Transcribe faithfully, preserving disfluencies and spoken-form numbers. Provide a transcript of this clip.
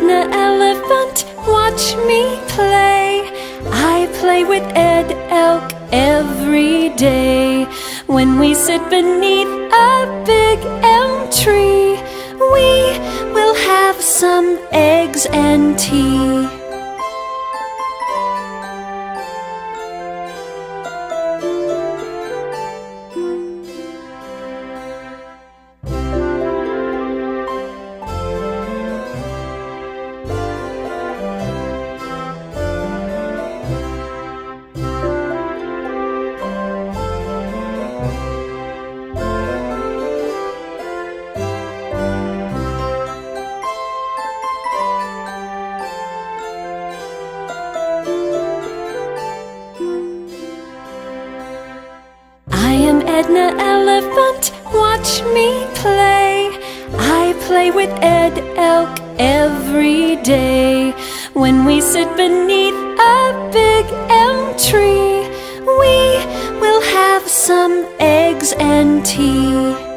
Edna Elephant, watch me play. I play with Ed Elk every day. When we sit beneath a big elm tree, we will have some eggs and tea. Edna Elephant, watch me play. I play with Ed Elk every day. When we sit beneath a big elm tree, we will have some eggs and tea.